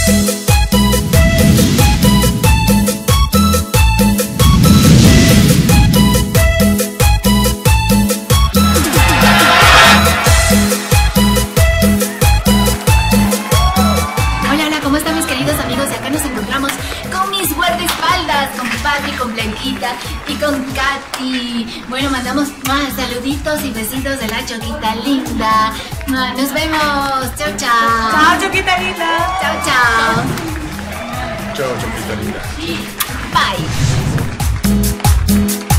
Con Blanquita y con Katy. Bueno, mandamos más saluditos y besitos de la Choquita linda. Nos vemos. Chao, chao. Chao, Choquita linda. Chao, chao. Chao, Choquita linda. Bye.